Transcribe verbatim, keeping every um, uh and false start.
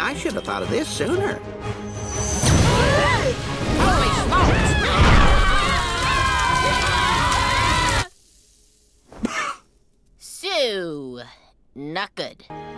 I should have thought of this sooner. Holy smokes! So, not good.